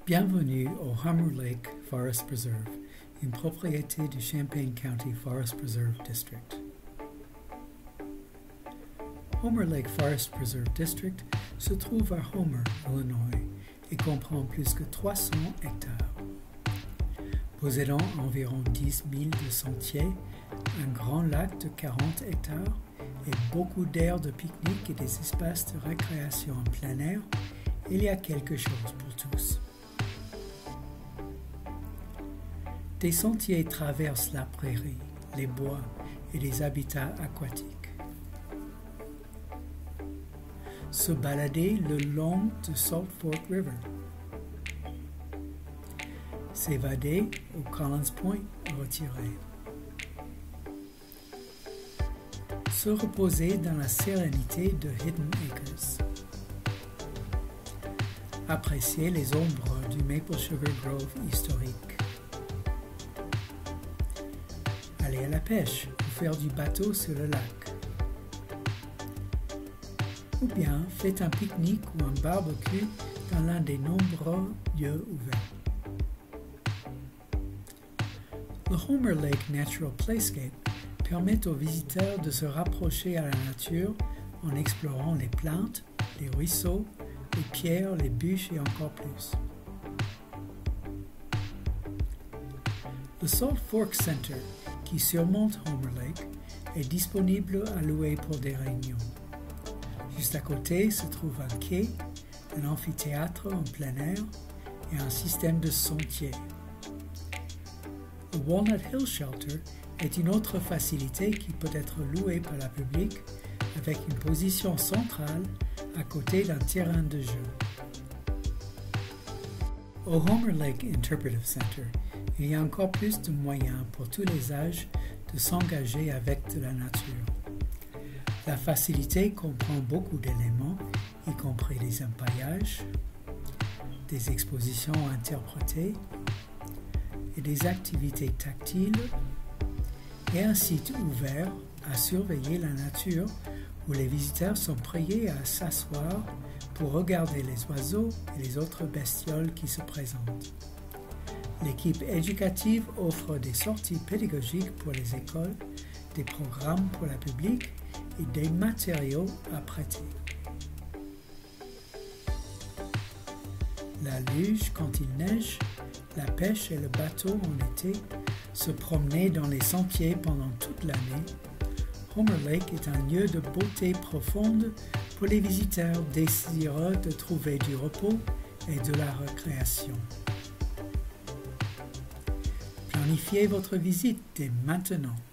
Bienvenue au Homer Lake Forest Preserve, une propriété du Champaign County Forest Preserve District. Homer Lake Forest Preserve District se trouve à Homer, Illinois, et comprend plus que 300 hectares. Possédant environ 10 000 de sentiers, un grand lac de 40 hectares et beaucoup d'aires de pique-nique et des espaces de récréation en plein air, il y a quelque chose pour tous. Des sentiers traversent la prairie, les bois et les habitats aquatiques. Se balader le long de Salt Fork River. S'évader au Collins Point retiré. Se reposer dans la sérénité de Hidden Acres. Apprécier les ombres du Maple Sugar Grove historique. Aller à la pêche ou faire du bateau sur le lac. Ou bien faites un pique-nique ou un barbecue dans l'un des nombreux lieux ouverts. Le Homer Lake Natural Playscape permet aux visiteurs de se rapprocher à la nature en explorant les plantes, les ruisseaux, les pierres, les bûches et encore plus. Le Salt Fork Center, qui surmonte Homer Lake, est disponible à louer pour des réunions. Juste à côté se trouve un quai, un amphithéâtre en plein air et un système de sentiers. Le Walnut Hill Shelter est une autre facilité qui peut être louée par la public avec une position centrale à côté d'un terrain de jeu. Au Homer Lake Interpretive Center, il y a encore plus de moyens pour tous les âges de s'engager avec de la nature. La facilité comprend beaucoup d'éléments, y compris des empaillages, des expositions interprétées et des activités tactiles, et un site ouvert à surveiller la nature où les visiteurs sont priés à s'asseoir pour regarder les oiseaux et les autres bestioles qui se présentent. L'équipe éducative offre des sorties pédagogiques pour les écoles, des programmes pour la public et des matériaux à prêter. La luge quand il neige, la pêche et le bateau en été, se promener dans les sentiers pendant toute l'année, Homer Lake est un lieu de beauté profonde pour les visiteurs désireux de trouver du repos et de la récréation. Planifiez votre visite dès maintenant.